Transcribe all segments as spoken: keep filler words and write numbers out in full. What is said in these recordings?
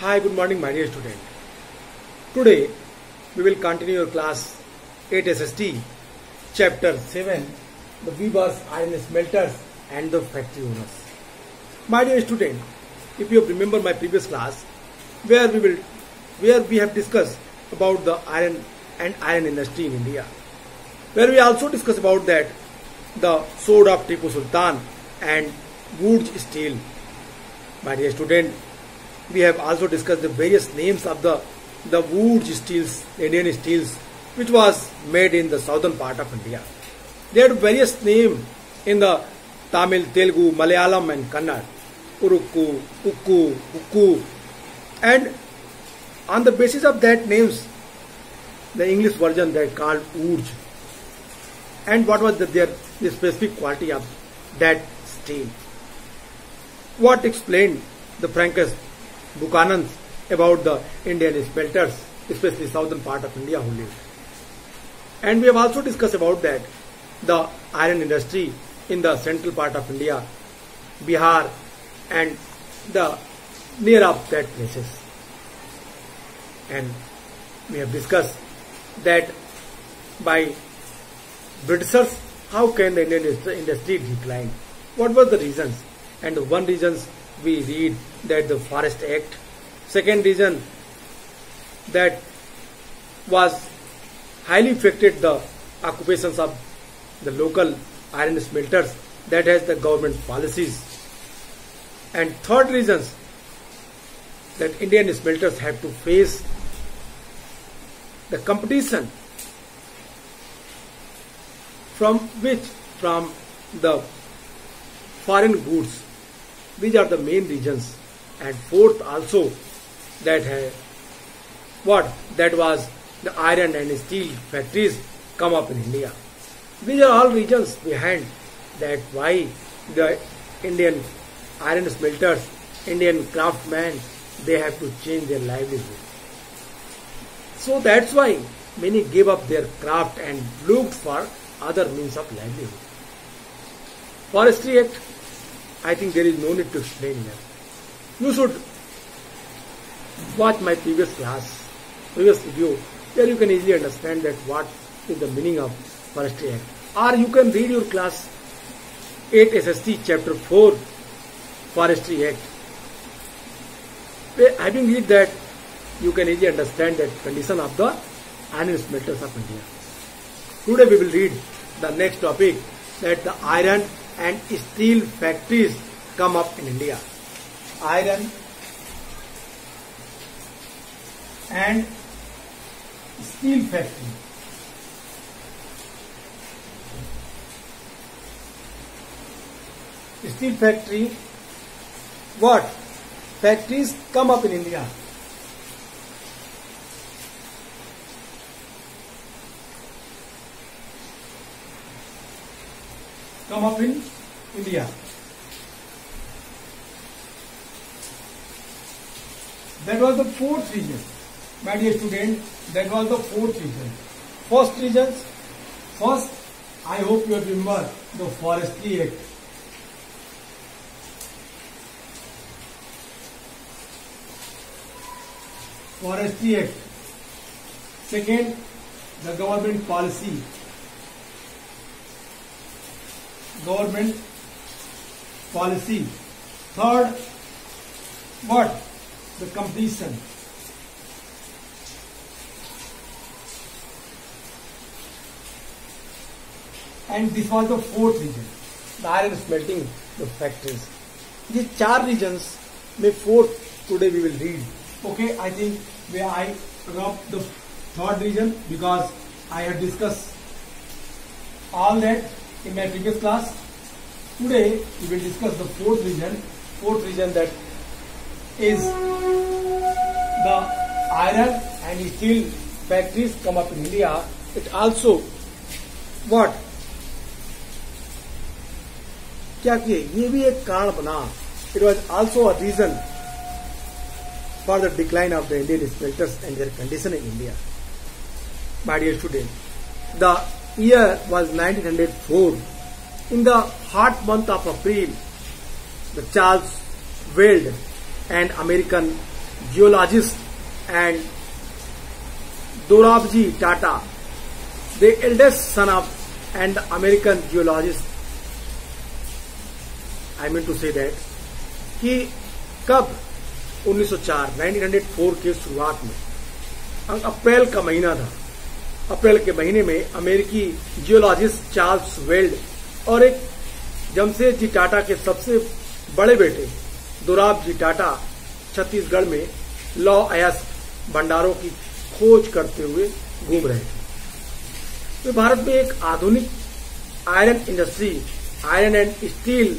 Hi, good morning, my dear student. Today we will continue your class eight S S T, chapter seven, the weavers, iron smelters, and the factory owners. My dear student, if you remember my previous class, where we will, where we have discussed about the iron and iron industry in India, where we also discussed about that the sword of Tipu Sultan and Wood's steel. My dear student, we have also discussed the various names of the the wood steels, Indian steels, which was made in the southern part of India. They had various names in the Tamil, Telugu, Malayalam and Kannada, Urukku, Ukku, Ukku, and on the basis of that names, the English version they called wood. And what was the, their the specific quality of that steel? What explained the Francis Buchanan about the Indian smelters, especially southern part of India who lived. And we have also discussed about that the iron industry in the central part of India, Bihar and the near of that places. And we have discussed that by Britishers, how can the Indian industry decline? What were the reasons? And the one reasons we read that the Forest Act. Second reason that was highly affected the occupations of the local iron smelters, that has the government policies. And third reasons that Indian smelters have to face the competition from which? From the foreign goods. These are the main reasons. And fourth also that had what? That was the iron and steel factories come up in India. These are all reasons behind that why the Indian iron smelters, Indian craftsmen, they have to change their livelihood. So that's why many gave up their craft and looked for other means of livelihood. Forestry Act, I think there is no need to explain here. You should watch my previous class, previous video, where you can easily understand that what is the meaning of Forestry Act. Or you can read your class eight S S T chapter four, Forestry Act. Having read that, you can easily understand that condition of the iron smelters of India. Today we will read the next topic, that the iron and steel factories come up in India. Iron and steel factory. Steel factory, what? Factories come up in India. Come up in India. That was the fourth reason. My dear student, that was the fourth reason. First reason, first, I hope you remember the Forestry Act. Forestry Act. Second, the government policy. Government policy. Third, what? The competition. And this was the fourth reason, the iron smelting, the factories. These four reasons, may fourth today we will read. Okay, I think where I dropped the third reason because I have discussed all that in my previous class. Today we will discuss the fourth reason. Fourth reason that is the iron and steel factories come up in India. It also what? क्या किए? ये भी एक कारण बना. It was also a reason for the decline of the Indian smelters and their condition in India. My dear student, the year was nineteen oh four. In the hot month of April, the Charles Weld and American geologist and Dorabji Tata, the eldest son of and the American geologist. I mean to say that कि कब उन्नीस सौ चार उन्नीस सौ चार के शुरुआत में अप्रैल का महीना था। अप्रैल के महीने में अमेरिकी जियोलॉजिस्ट चार्ल्स वेल्ड और एक जमशेदजी टाटा के सबसे बड़े बेटे दोराबजी टाटा छत्तीसगढ़ में लौ अयस्क भंडारों की खोज करते हुए घूम रहे थे। वे भारत में एक आधुनिक iron industry, iron and steel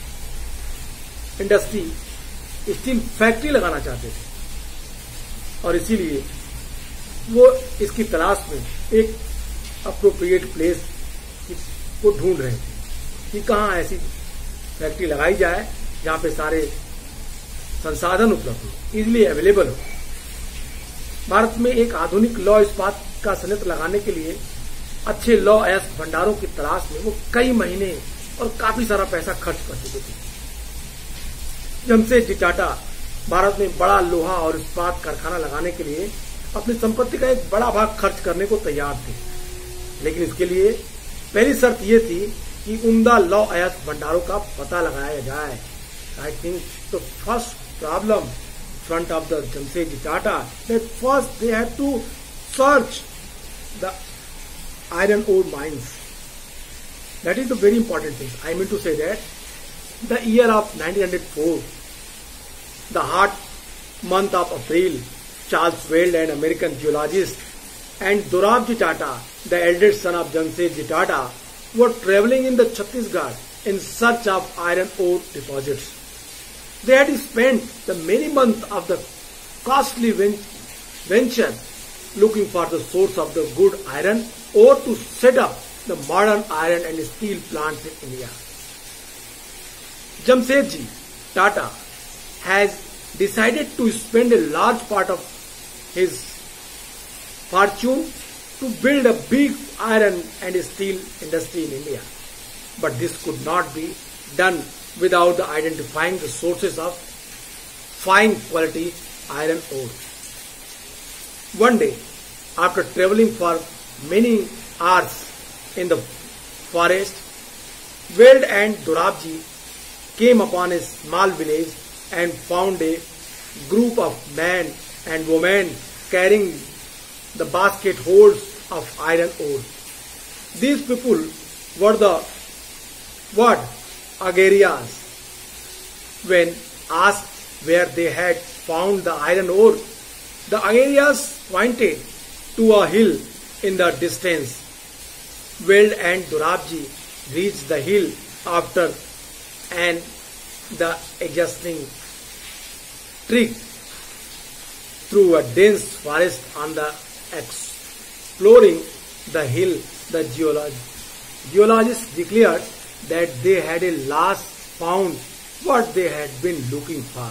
industry, steel factory लगाना चाहते थे और इसीलिए वो इसकी तलाश में एक अप्रोप्रिएट प्लेस को ढूंढ रहे थे कि कहाँ ऐसी फैक्ट्री लगाई जाए जहां पे सारे संसाधन उपलब्ध हो, इजिली अवेलेबल हो। भारत में एक आधुनिक लौह इस्पात का संयंत्र लगाने के लिए अच्छे लौह अयस्क भंडारों की तलाश में वो कई महीने और काफी सारा पैसा खर्च कर चुके थे। जमशेदजी टाटा भारत में बड़ा लोहा और इस्पात कारखाना लगाने के लिए अपनी संपत्ति का एक बड़ा भाग खर्च करने को तैयार थे, लेकिन इसके लिए पहली शर्त यह थी कि उम्दा लौह अयस्क भंडारों का पता लगाया जाए। I think the first problem front of the Jamshedji Tata that first they had to search the iron ore mines. That is the very important thing. I mean to say that the year of nineteen oh four, the hot month of April, Charles Weld, an American geologist, and Dorabji Tata, the eldest son of Jamshedji Tata, were traveling in the Chhattisgarh in search of iron ore deposits. They had spent the many months of the costly venture looking for the source of the good iron ore to set up the modern iron and steel plants in India. Jamshedji Tata has decided to spend a large part of his fortune to build a big iron and steel industry in India. But this could not be done without the identifying the sources of fine quality iron ore. One day, after traveling for many hours in the forest, Weld and Dorabji came upon a small village and found a group of men and women carrying the basket holds of iron ore. These people were the what? Agarias. When asked where they had found the iron ore, the Agarias pointed to a hill in the distance. Weld and Dorabji reached the hill after an the exhausting trek through a dense forest. On the exploring the hill, the geolog geologists declared that they had at last found what they had been looking for.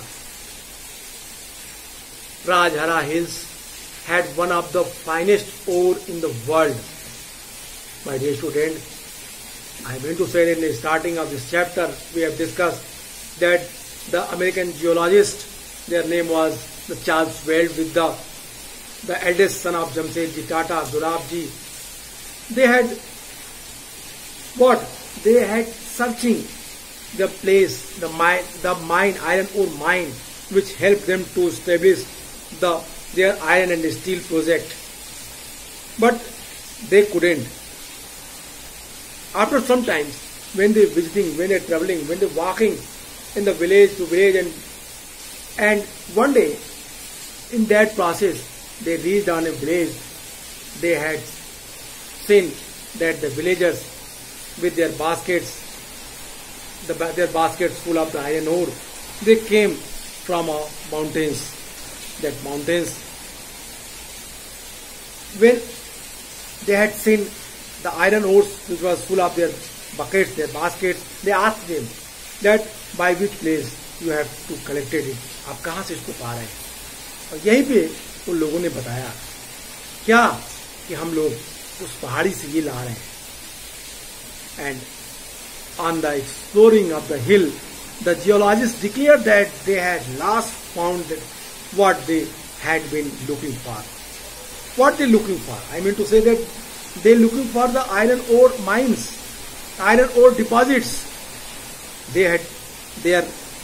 Rajhara Hills had one of the finest ore in the world. My dear student, I mean to say in the starting of this chapter, we have discussed that the American geologist, their name was the Charles Weld, with the, the eldest son of Jamshedji Tata, Dorabji. They had what? They had searching the place, the mine, the mine, iron ore mine, which helped them to establish the their iron and steel project. But they couldn't. After some time, when they visiting, when they traveling, when they walking in the village to village, and and one day in that process they reached on a village. They had seen that the villagers with their baskets, the, their baskets full of the iron ore, they came from uh, mountains. That mountains, when they had seen the iron ores which was full of their buckets, their baskets, they asked them that by which place you have to collected it. आप कहाँ से इसको पा रहे हैं? और यहीं पे उन लोगों ने बताया क्या कि हम लोग उस पहाड़ी से ये ला रहे हैं. And on the exploring of the hill, the geologists declared that they had last found what they had been looking for. What they looking for? I mean to say that they looking for the iron ore mines, iron ore deposits. They had their,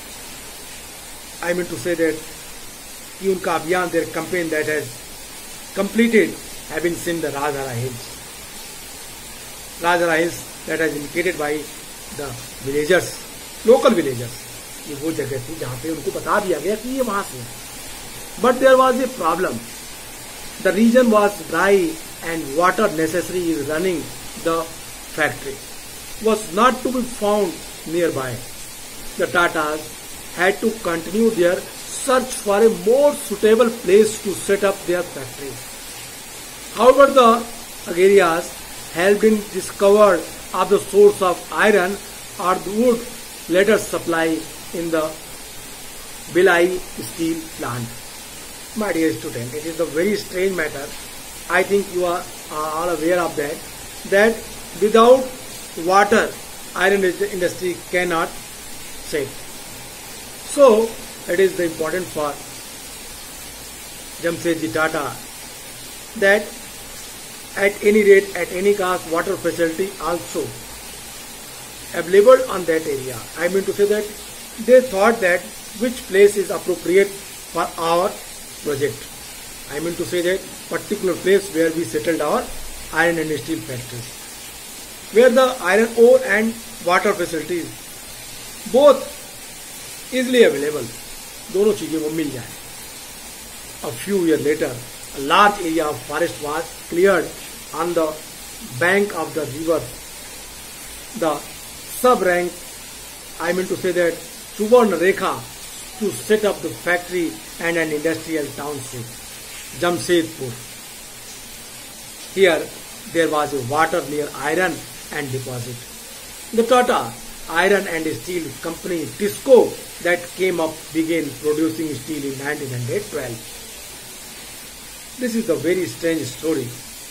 I mean to say that कि उनका अभियान, their campaign that has completed, having seen the Rajhara Hills. Rajhara Hills that has indicated by the villagers, local villagers. ये वो जगह थी जहाँ पे उनको बता दिया गया कि ये वहाँ से है. But there was a problem. The region was dry and water necessary is running the factory was not to be found nearby. The Tatas had to continue their search for a more suitable place to set up their factory. However, the Agarias had been discovered of the source of iron or the wood later supply in the Bhilai steel plant. My dear student, it is a very strange matter. I think you are, are all aware of that. That without water, iron industry cannot set. So, it is the important for Jamsetji Tata that at any rate, at any cost, water facility also available on that area. I mean to say that they thought that which place is appropriate for our project. I mean to say that particular place where we settled our iron and steel factories, where the iron ore and water facilities both easily available, दोनों चीजें वो मिल जाए. A few years later, a large area of forest was cleared on the bank of the river. The sub-rank, I mean to say that Suvarna Rekha, to set up the factory and an industrial township, Jamshedpur. Here there was a water near iron and deposit. The Tata Iron and Steel Company, TISCO, that came up began producing steel in nineteen twelve. This is a very strange story.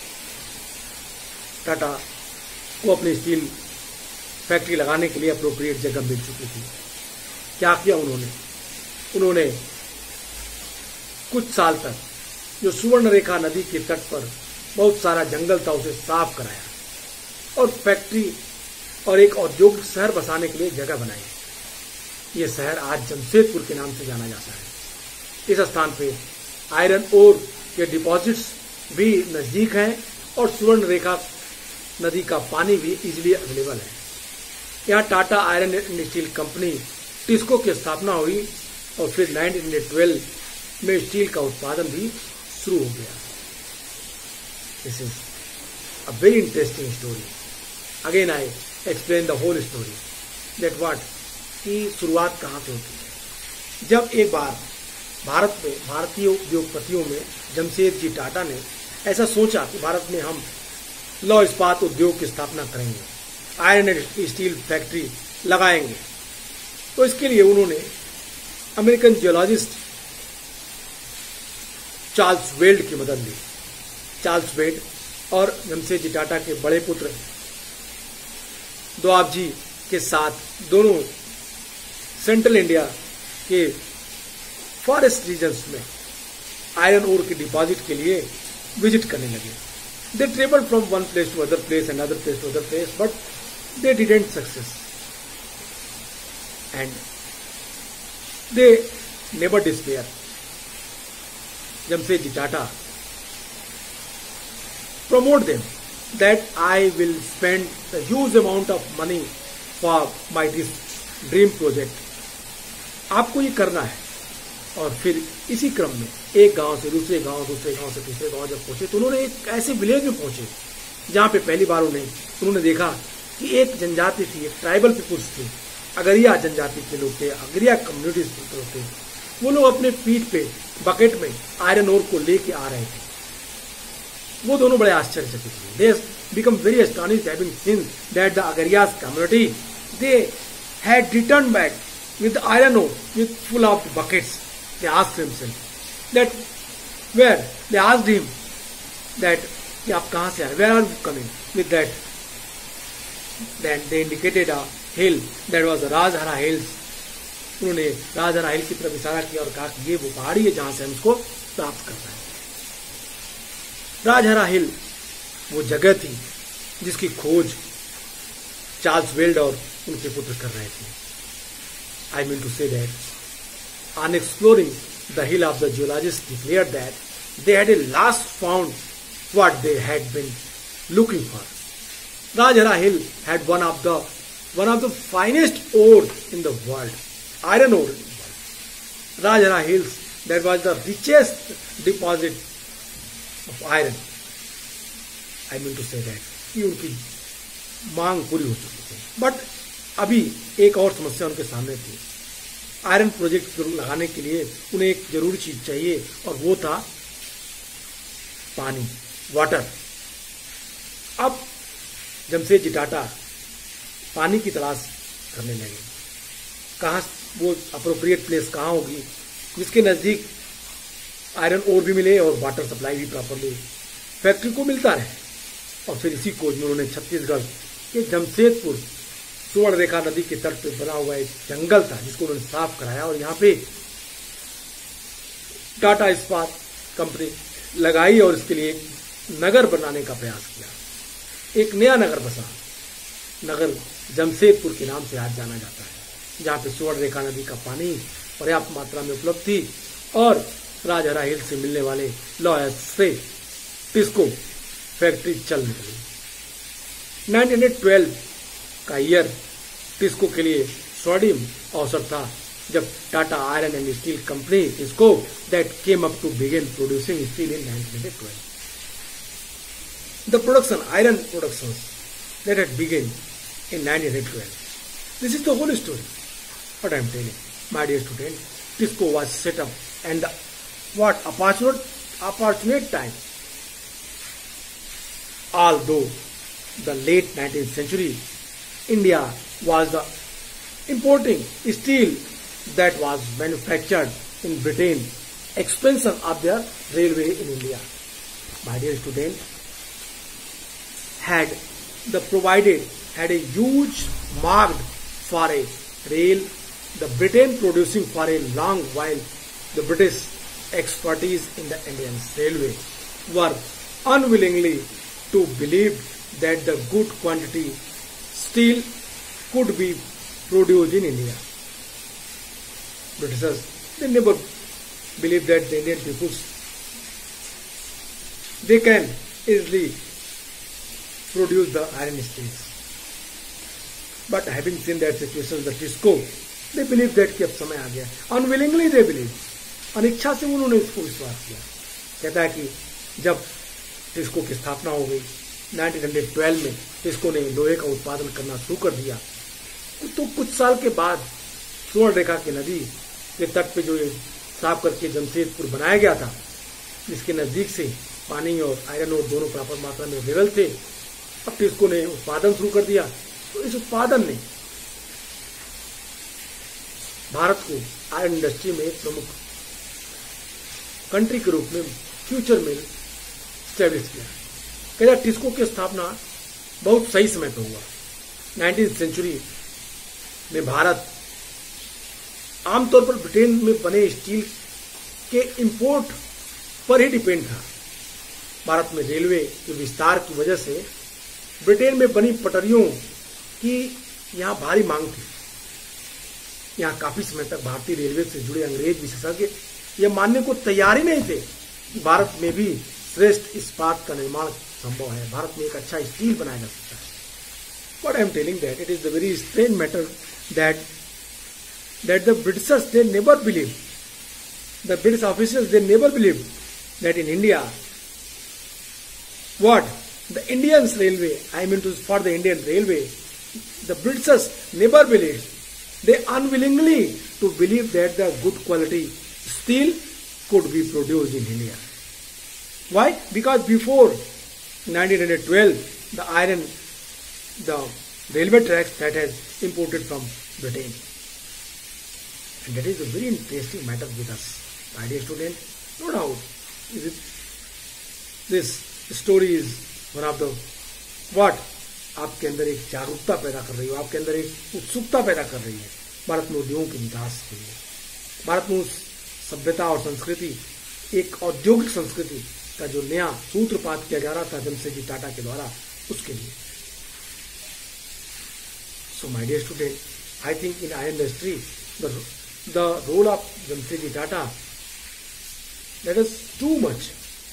Tata को अपनी steel factory लगाने के लिए appropriate जगह मिल चुकी थी. क्या किया उन्होंने? उन्होंने कुछ साल तक जो सुवर्ण रेखा नदी के तट पर बहुत सारा जंगल था उसे साफ कराया और फैक्ट्री और एक औद्योगिक शहर बसाने के लिए जगह बनाई. ये शहर आज जमशेदपुर के नाम से जाना जाता है. इस स्थान पे आयरन ओर के डिपॉजिट्स भी नजदीक हैं और सुवर्ण रेखा नदी का पानी भी इजीली अवेलेबल है. यहाँ Tata iron and steel company TISCO की स्थापना हुई और फिर नाइनटीन ट्वेल्व में स्टील का उत्पादन भी शुरू हो गया. This is a very interesting story. Again I explain the whole story that what की शुरुआत कहाँ से होती है. जब एक बार भारत में भारतीय उद्योगपतियों में जमशेदजी टाटा ने ऐसा सोचा कि भारत में हम लौह इस्पात उद्योग की स्थापना करेंगे, आयरन एंड स्टील फैक्ट्री लगाएंगे. तो इसके लिए उन्होंने अमेरिकन जियोलॉजिस्ट चार्ल्स वेल्ड की मदद ली. चार्ल्स वेल्ड और जमशेदजी टाटा के बड़े पुत्र दोआबजी के साथ दोनों सेंट्रल इंडिया के फॉरेस्ट रीजन्स में आयरन ओर के डिपॉजिट के लिए विजिट करने लगे. They travelled from one place to other place and other place to other place but they didn't success and they never despair. Jamshedji Tata promote them that I will spend a huge amount of money for my this dream project. आपको ये करना है. और फिर इसी क्रम में एक गांव से दूसरे गांव, दूसरे गांव से तीसरे गांव जब पहुंचे तो उन्होंने एक ऐसे विलेज में पहुंचे जहां पे पहली बार उन्हें उन्होंने देखा कि एक जनजाति थी, एक ट्राइबल पीपुल्स थे, अगरिया जनजाति के लोग थे, अगरिया कम्युनिटीज के लोग थे. वो लोग अपने पीठ पे बकेट में आयरन ओर को लेके आ रहे थे. वो दोनों बड़े आश्चर्यचकित हुए. They become very astonished having seen that the Agarias community they had return back with iron ore with full of buckets. They asked himself that where they asked him that कि आप कहाँ से आ रहे, where are you coming with that. Then they indicated a hill that was the Rajhara Hills उन्होंने राजहरा हिल की तरफ इशारा किया और कहा कि ये वो पहाड़ी है जहां से हम इसको प्राप्त कर रहे हैं। राजहरा हिल वो जगह थी जिसकी खोज चार्ल्स वेल्ड और उनके पुत्र कर रहे थे। I mean to say that on exploring the hill of the geologist declared that they had at last found what they had been looking for. Rajahara Hill had one of the one of the finest ore in the world, iron ore in the world. Rajahara Hills, that was the richest deposit of iron. I mean to say that कि उनकी मांग पूरी हो चुकी थी, but अभी एक और समस्या उनके सामने थी। आयरन प्रोजेक्ट लगाने के लिए उन्हें एक जरूरी चीज चाहिए और वो था पानी, वाटर। अब जमशेदजी टाटा पानी की तलाश करने लगे। कहाँ वो अप्रोप्रिएट प्लेस कहाँ होगी जिसके नज़दीक आयरन ओर भी मिले और वाटर सप्लाई भी प्रॉपरली फैक्ट्री को मिलता रहे। और फिर इसी खोज में उन्होंने छत्तीसगढ़ के जमशेदपुर सुवर्ण रेखा नदी के तट पर बना हुआ एक जंगल था जिसको उन्होंने साफ कराया और यहाँ पे टाटा इस्पात कंपनी लगाई और इसके लिए नगर बनाने का प्रयास किया। एक नया नगर बसा, नगर जमशेदपुर के नाम से आज जाना जाता है, जहाँ पे सुवर्ण रेखा नदी का पानी पर्याप्त मात्रा में उपलब्ध थी और राजहरा हिल से मिलने वाले लौह से टिस्को फैक्ट्री चल निकली। नाइनटीन ट्वेल्व का ईयर टिस्को के लिए स्वर्णिम अवसर था जब Tata iron and steel company TISCO that came up to begin producing steel in nineteen twelve. The production, iron productions that had begun in nineteen twelve. This is the whole story. What I am telling, my dear student, Tisco was set up and the, what opportunate, opportunate time. Although the late nineteenth century, India was the importing steel that was manufactured in Britain, expansion of their railway in India. My dear student, had the provided had a huge marked for a rail, the Britain producing for a long while the British expertise in the Indian railway were unwillingly to believe that the good quantity steel could be produced in India. Britishers, they never believed that the Indian people they can easily produce the iron steels. But having seen that situation, the Tisco, they believe that कि अब समय आ गया. Unwillingly they believe. अनिच्छा से उन्होंने इसको विश्वास किया. कहता है कि जब टिस्को की स्थापना हो गई नाइनटीन ट्वेल्व में, टिस्को ने लोहे का उत्पादन करना शुरू कर दिया, तो कुछ साल के बाद सुवर्ण रेखा की नदी के तट पे जो साफ करके जमशेदपुर बनाया गया था, जिसके नजदीक से पानी और आयरन और दोनों प्रॉपर मात्रा में अवेलेबल थे, अब टिस्को ने उत्पादन शुरू कर दिया। तो इस उत्पादन ने भारत को आयरन इंडस्ट्री में एक प्रमुख कंट्री के रूप में फ्यूचर में स्टैब्लिश किया। कहता टिस्को की स्थापना बहुत सही समय पर हुआ। नाइनटीन सेंचुरी में भारत आमतौर पर ब्रिटेन में बने स्टील के इंपोर्ट पर ही डिपेंड था। भारत में रेलवे के विस्तार की वजह से ब्रिटेन में बनी पटरियों की यहाँ भारी मांग थी। यहाँ काफी समय तक भारतीय रेलवे से जुड़े अंग्रेज विशेषज्ञ यह मानने को तैयार ही नहीं थे कि भारत में भी श्रेष्ठ इस्पात का निर्माण संभव है, भारत में एक अच्छा स्टील बनाया जा सकता है। What I am telling that it is the very strange matter that that the Britishers they never believed, the British officials they never believed that in India what the Indian railway, I mean to for the Indian railway, the Britishers never believed. They unwillingly to believe that the good quality steel could be produced in India. Why? Because before nineteen twelve, the iron, the railway tracks that has imported from Britain. And that is a very interesting matter with us. My dear student, no doubt, is it, this story is one of the what? आपके अंदर एक जागरूकता पैदा कर रही हो, आपके अंदर एक उत्सुकता पैदा कर रही है भारत में उद्योगों के विकास के लिए, भारत में उस सभ्यता और संस्कृति, एक औद्योगिक संस्कृति का जो नया सूत्रपात किया जा रहा था जमशेदजी टाटा के द्वारा, उसके लिए. So my dear student, I think in iron industry, the the role of Jamshedji Tata, that is too much.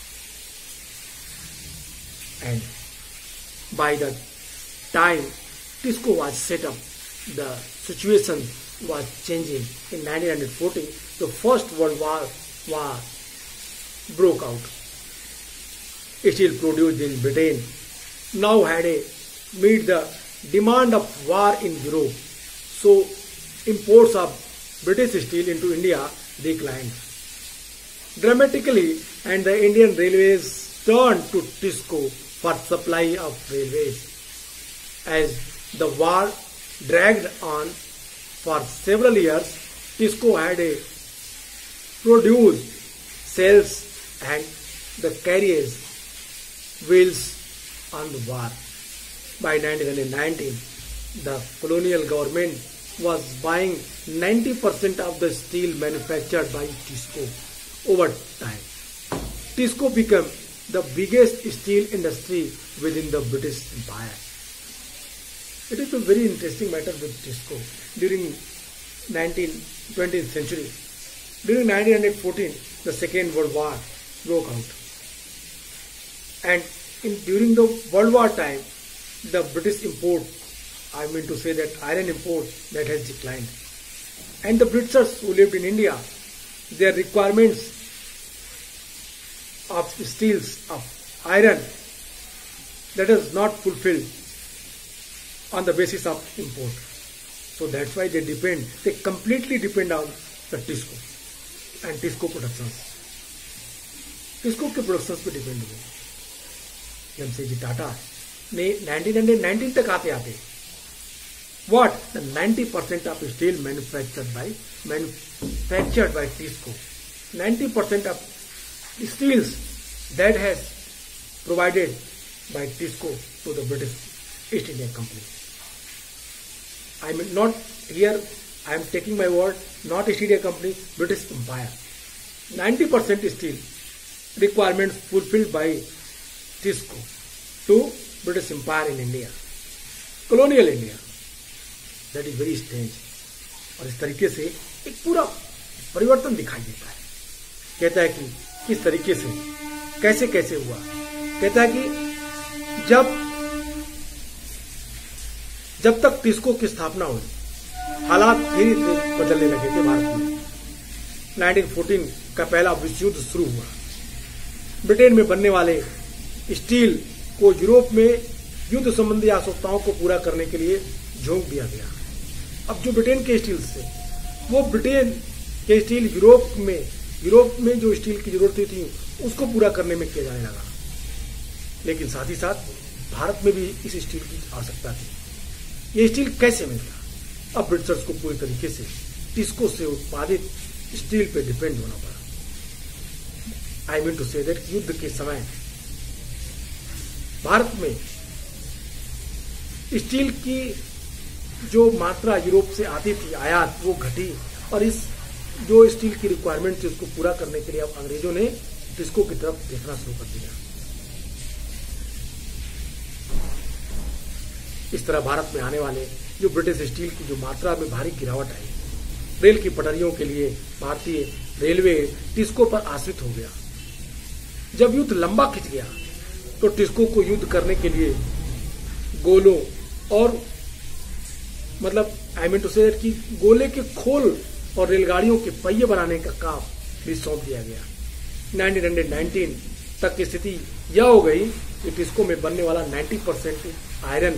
And by the time TISCO was set up, the situation was changing. In nineteen fourteen, the First World War war broke out. Steel produced in Britain now had a meet the demand of war in Europe, so imports of British steel into India declined dramatically, and the Indian Railways turned to TISCO for supply of railways. As the war dragged on for several years, TISCO had a produced sails and the carriers wheels on the war. By nineteen nineteen, the colonial government was buying ninety percent of the steel manufactured by TISCO. Over time, TISCO became the biggest steel industry within the British Empire. It is a very interesting matter with TISCO. During twentieth century, during nineteen fourteen, the Second World War broke out. And in, during the World War time, the British import, I mean to say that iron import, that has declined. And the Britishers who lived in India, their requirements of steels, of iron, that is not fulfilled on the basis of import. So that's why they depend, they completely depend on the TISCO and TISCO productions. TISCO के productions पे depend हुए. जमशेदजी टाटा ने nineteen nineteen तक आते आते what the ninety percent of steel manufactured by manufactured by TISCO, ninety percent of steels that has provided by TISCO to the British East India Company. I mean not here, I am taking my word, not East India Company, British Empire. ninety percent steel requirements fulfilled by TISCO to British Empire in India, colonial India. That is very strange. और इस तरीके से एक पूरा परिवर्तन दिखाई देता है. कहता है कि किस तरीके से, कैसे कैसे हुआ. कहता है कि जब जब तक टिस्को की स्थापना हुई, हालात धीरे धीरे बदलने लगे थे भारत में. नाइनटीन फोर्टीन का पहला विश्व युद्ध शुरू हुआ. ब्रिटेन में बनने वाले स्टील को यूरोप में युद्ध संबंधी आवश्यकताओं को पूरा करने के लिए झोंक दिया गया. अब जो ब्रिटेन के स्टील से, वो ब्रिटेन के स्टील यूरोप में यूरोप में जो स्टील की जरूरतें थी उसको पूरा करने में किया जाने लगा. लेकिन साथ ही साथ भारत में भी इस स्टील की आवश्यकता थी. ये स्टील कैसे मिलता? अब ब्रिटिशर्स को पूरी तरीके से टिस्को से उत्पादित स्टील पे डिपेंड होना पड़ा. I mean to say that युद्ध के समय भारत में स्टील की जो मात्रा यूरोप से आती थी आयात, वो घटी, और इस जो स्टील की रिक्वायरमेंट थी उसको पूरा करने के लिए अब अंग्रेजों ने टिस्को की तरफ देखना शुरू कर दिया. इस तरह भारत में आने वाले जो ब्रिटिश स्टील की जो मात्रा में भारी गिरावट आई, रेल की पटरियों के लिए भारतीय रेलवे टिस्को पर आश्रित हो गया. जब युद्ध लंबा खिंच गया तो टिस्को को युद्ध करने के लिए गोलों और मतलब आई मीन टू से कि गोले के खोल और रेलगाड़ियों के पहिए बनाने का काम भी सौंप दिया गया. नाइनटीन नाइनटीन तक की स्थिति यह हो गई कि टिस्को में बनने वाला नब्बे परसेंट आयरन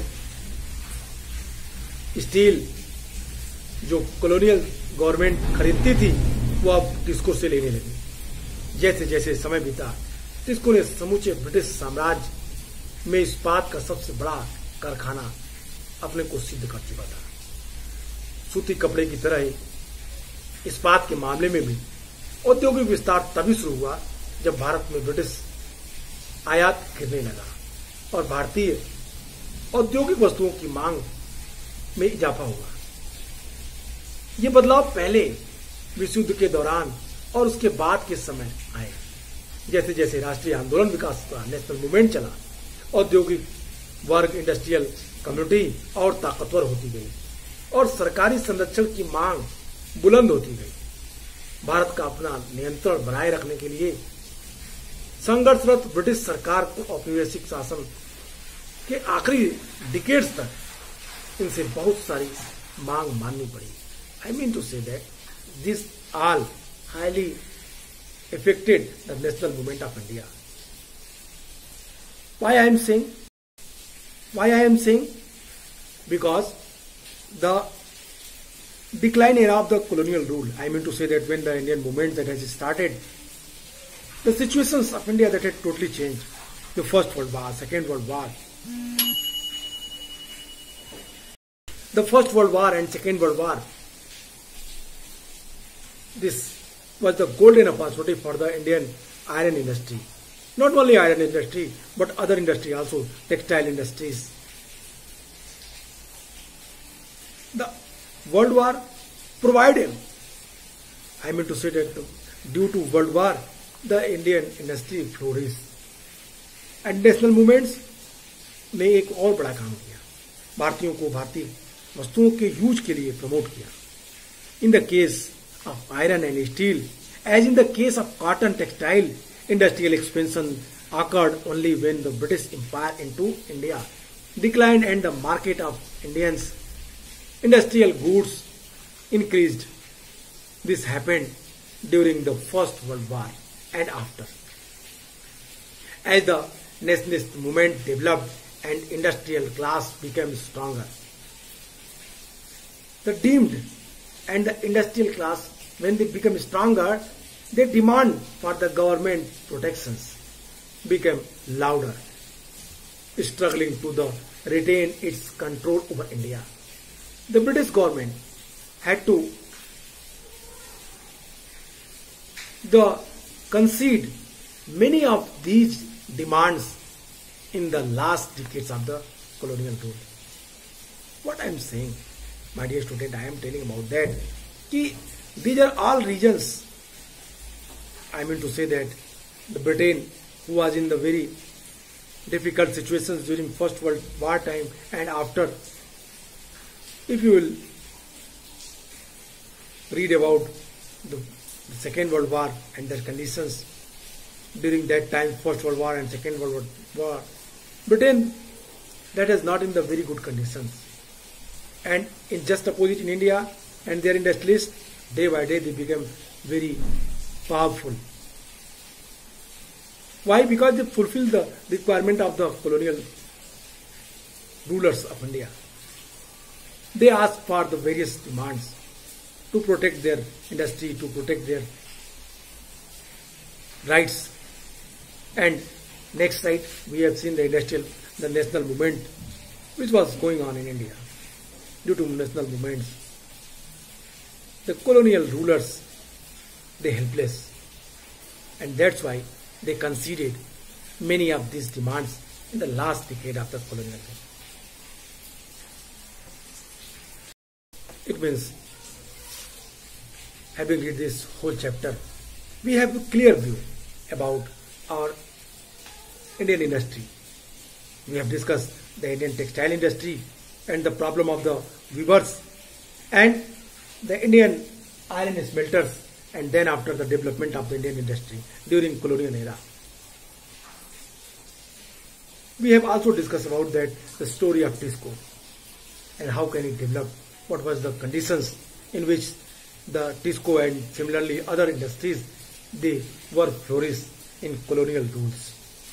स्टील जो कॉलोनियल गवर्नमेंट खरीदती थी वो अब टिस्को से लेने लगी. जैसे जैसे समय बीता, टिस्को ने समूचे ब्रिटिश साम्राज्य में इस्पात का सबसे बड़ा कारखाना अपने को सिद्ध कर चुका था. सूती कपड़े की तरह ही इस्पात के मामले में भी औद्योगिक विस्तार तभी शुरू हुआ जब भारत में ब्रिटिश आयात गिरने लगा और भारतीय औद्योगिक वस्तुओं की मांग में इजाफा हुआ. ये बदलाव पहले विश्व युद्ध के दौरान और उसके बाद के समय आए। जैसे जैसे राष्ट्रीय आंदोलन विकास हुआ, नेशनल मूवमेंट चला, औद्योगिक वर्ग, इंडस्ट्रियल कम्युनिटी और ताकतवर होती गई और सरकारी संरक्षण की मांग बुलंद होती गई। भारत का अपना नियंत्रण बनाए रखने के लिए संघर्षरत ब्रिटिश सरकार को औपनिवेशिक शासन के आखिरी डिकेड्स तक इनसे बहुत सारी मांग माननी पड़ी। I mean to say that this all highly affected the national movement of India. Why I am saying? Why I am saying? Because the decline era of the colonial rule. I mean to say that when the Indian movement that has started, the situations of India that had totally changed. The First World War, Second World War. The First World War and Second World War. This was the golden opportunity for the Indian iron industry. Not only iron industry, but other industry also, textile industries. The World War provided, I mean to say that due to World War, the Indian industry flourished. And national movements ने एक और बड़ा काम किया, भारतीयों को भारतीय वस्तुओं के यूज के लिए प्रमोट किया. In the case of iron and steel, as in the case of cotton textile, industrial expansion occurred only when the British Empire into India declined and the market of Indians industrial goods increased. This happened during the First World War and after. As the nationalist movement developed and industrial class became stronger, the deemed and the industrial class, when they become stronger, their demand for the government protections became louder, struggling to the retain its control over India. The British government had to the concede many of these demands in the last decades of the colonial rule. What I am saying, my dear student, I am telling about that. Ki these are all regions. I mean to say that the Britain, who was in the very difficult situations during First World War time and after, if you will read about the, the Second World War and their conditions during that time, First World War and Second World War, Britain that is not in the very good conditions. And in just opposite in India and their industrialists, day by day they became very powerful. Why? Because they fulfill the requirement of the colonial rulers of India. They ask for the various demands to protect their industry, to protect their rights. And next slide, we have seen the industrial, the national movement which was going on in India. Due to national movements, the colonial rulers, they helpless, and that's why they conceded many of these demands in the last decade of the colonial rule. It means, having read this whole chapter, we have a clear view about our Indian industry. We have discussed the Indian textile industry and the problem of the weavers and the Indian iron smelters, and then after the development of the Indian industry during colonial era. We have also discussed about that the story of TISCO and how can it develop, what was the conditions in which the TISCO and similarly other industries, they were flourished in colonial rules.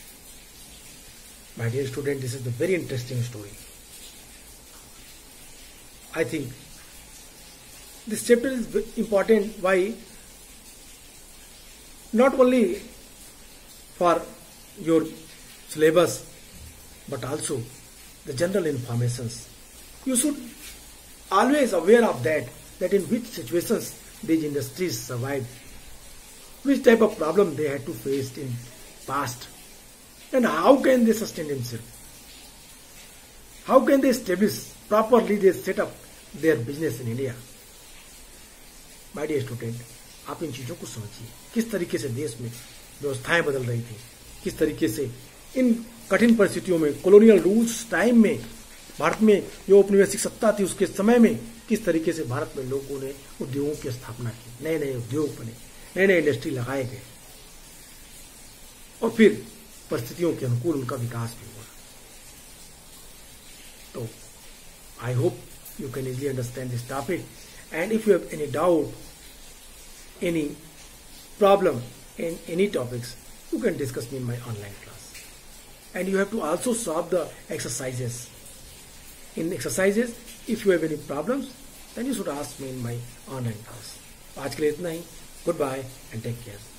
My dear student, this is a very interesting story. I think this chapter is important. Why? Not only for your syllabus, but also the general informations. You should always aware of that, that in which situations these industries survived, which type of problem they had to face in past, and how can they sustain themselves. How can they establish properly, they set up their business in India. My dear student, आप इन चीजों को समझिए, किस तरीके से देश में व्यवस्थाएं बदल रही थी, किस तरीके से इन कठिन परिस्थितियों में, कॉलोनियल रूल्स टाइम में, भारत में जो औपनिवेशिक सत्ता थी उसके समय में किस तरीके से भारत में लोगों ने उद्योगों की स्थापना की, नए नए उद्योग बने, नए नए इंडस्ट्री लगाए गए और फिर परिस्थितियों के अनुकूल उनका विकास भी हुआ। तो I hope you can easily understand this topic, and if you have any doubt, any problem in any topics, you can discuss me in my online class. And you have to also solve the exercises. In exercises, if you have any problems, then you should ask me in my online class. आज के लिए इतना ही. Goodbye and take care.